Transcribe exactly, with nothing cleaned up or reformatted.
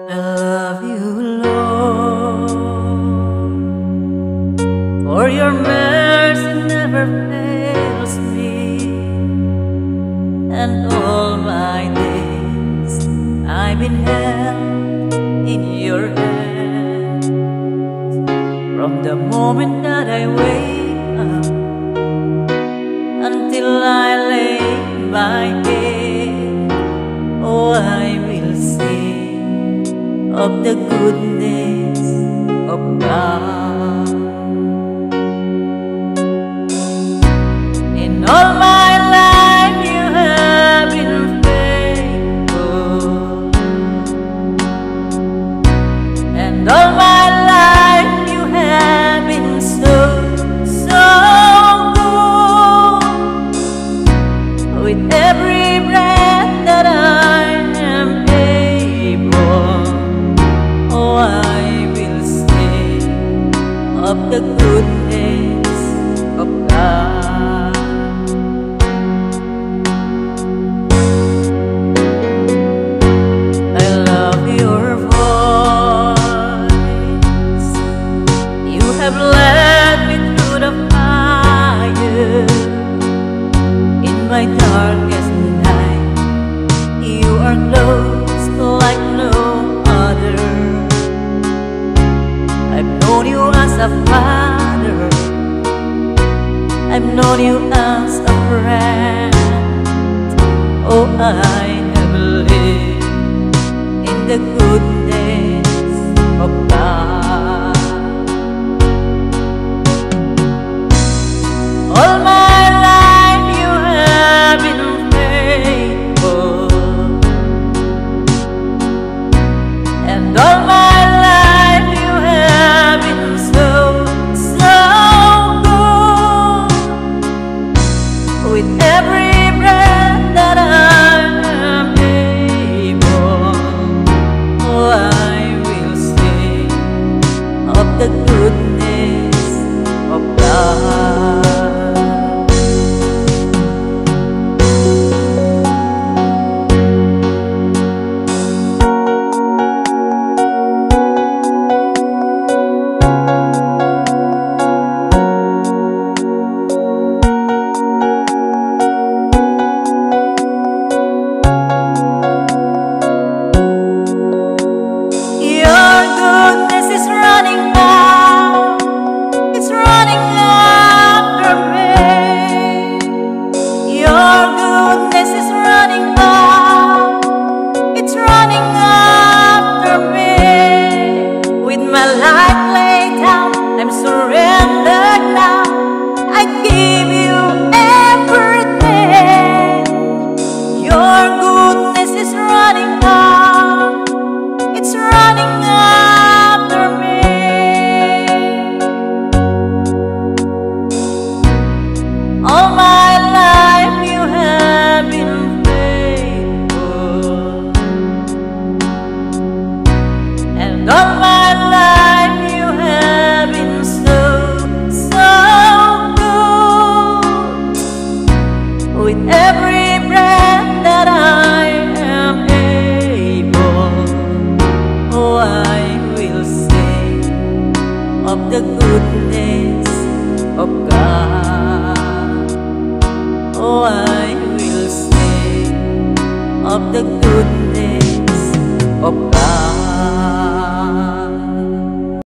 I love you, Lord, for your mercy never fails me, and all my days I've been held in your hands. From the moment that I wake up until I lay my head, oh, I will sing of the goodness of God. In all my life you have been faithful, and all my life you have been so, so good. With every breath that I am able, oh, I will sing of the goodness of God. I love your voice. You have led me through the fire. In my darkest night, you are close like no other. I've known you as a father, I've known you as a friend. Oh, I have lived in the goodness of God. All my life you have been faithful, and all my life you have been so, so good. With every breath that I am able, oh, I will sing of the goodness of God. With every breath that I am able, oh, I will sing of the goodness of God. Oh, I will sing of the goodness of God.